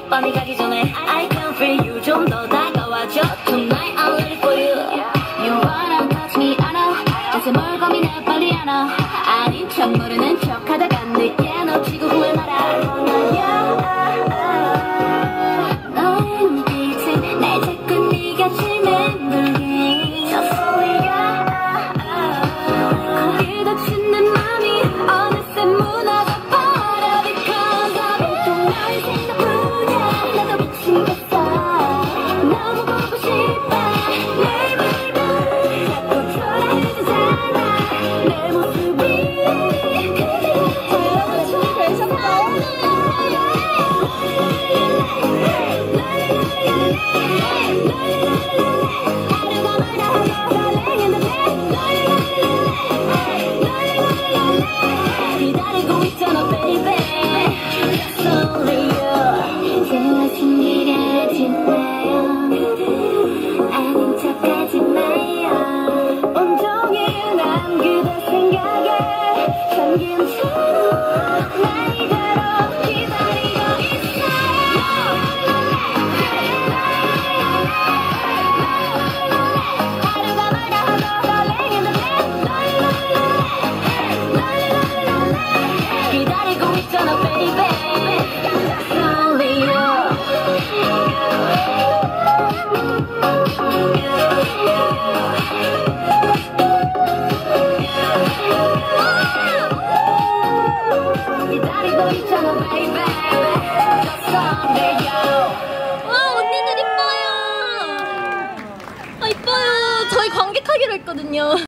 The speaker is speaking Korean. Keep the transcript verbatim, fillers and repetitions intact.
빨리 가기 전에 I can feel you 좀 더 다가와줘 Tonight I'm ready for you You wanna touch me I know 자세 뭘 고민해 빨리 안아 아닌 척 모르는 척 하다가 늦게 놓치고 후회 마라 너의 눈빛은 날 자꾸 네가 맴돌게 저 소리가 거기 닫히는 맘이 어느새 무너져 버려 Because I've been 또 너의 생각뿐이야 나도 미치겠어 너무 보고 싶어 Baby 자꾸 초라해지잖아 내 모습이 기다리고 있잖아 baby Just only you 제발 숨기려 진짜요 아닌 척하지 마요 온종일 난 그대 생각에 잠긴 채로 나 이대로 기다리고 있어요 하루가 멀다 하고 설레이는데 기다리고 있잖아 baby Just only you 기다리고 있잖아 baby Just only you 와 언니들 이뻐요. 아 이뻐요. 저희 관객하기로 했거든요.